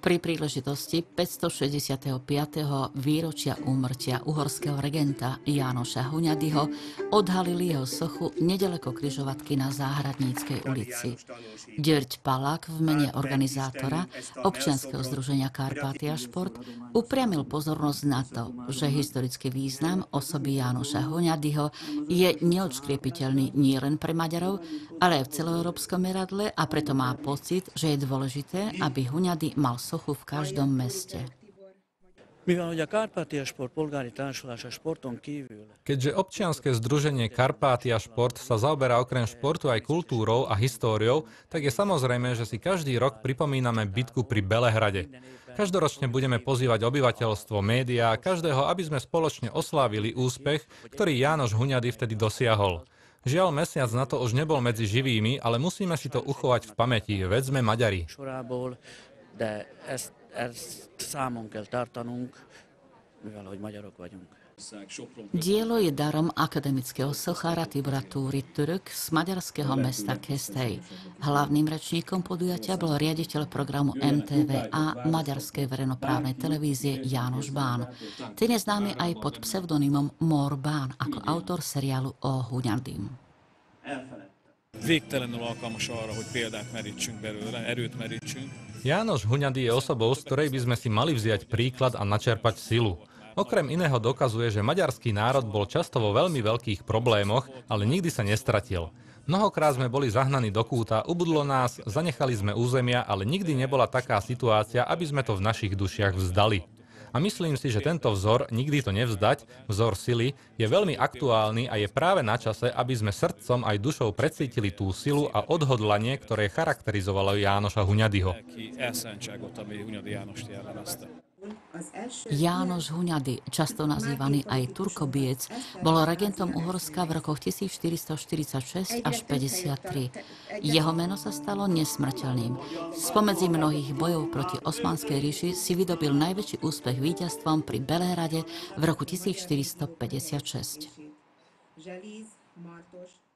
Pri príležitosti 565. výročia úmrtia uhorského regenta Jánoša Huňadyho odhalili jeho sochu nedaleko križovatky na Záhradníckej ulici. Ďörď Palák v mene organizátora občianskeho združenia Karpatia Šport upriamil pozornosť na to, že historický význam osoby Jánoša Huňadyho je neodškriepiteľný nielen pre Maďarov, ale aj v celoeurópskom meradle, a preto má pocit, že je dôležité, aby Huňady mal sochu v každom meste. Keďže občianske združenie Karpatia Šport sa zaoberá okrem športu aj kultúrou a históriou, tak je samozrejme, že si každý rok pripomíname bitku pri Belehrade. Každoročne budeme pozývať obyvateľstvo, médiá, každého, aby sme spoločne oslávili úspech, ktorý Jánoš Huňady vtedy dosiahol. Žiaľ, mesiac na to už nebol medzi živými, ale musíme si to uchovať v pamäti, veď sme Maďari. De ezt számon kell tartanunk, mivel hogy magyarok vagyunk. Dielo je darom akademického sochára Tibora Túry Török z maďarského mesta Keszthely. Hlavným rečníkom podujatia bol riaditeľ programu MTVA maďarskej verejnoprávnej televízie János Bán. Ten je známy aj pod pseudonymom Mór Bán ako autor seriálu o Huňadym. Végtelenül alkalmas arra, hogy példát merítsünk belőle, erőt merítsünk. Jánoš Huňady je osobou, z ktorej by sme si mali vziať príklad a načerpať silu. Okrem iného dokazuje, že maďarský národ bol často vo veľmi veľkých problémoch, ale nikdy sa nestratil. Mnohokrát sme boli zahnaní do kúta, ubudlo nás, zanechali sme územia, ale nikdy nebola taká situácia, aby sme to v našich dušiach vzdali. A myslím si, že tento vzor, nikdy to nevzdať, vzor sily, je veľmi aktuálny a je práve na čase, aby sme srdcom aj dušou precítili tú silu a odhodlanie, ktoré charakterizovalo Jánoša Huňadyho. Jánoš Huňady, často nazývaný aj Turkobiec, bol regentom Uhorska v rokoch 1446 až 53. Jeho meno sa stalo nesmrteľným. Spomedzi mnohých bojov proti Osmanskej ríši si vydobil najväčší úspech víťazstvom pri Belehrade v roku 1456.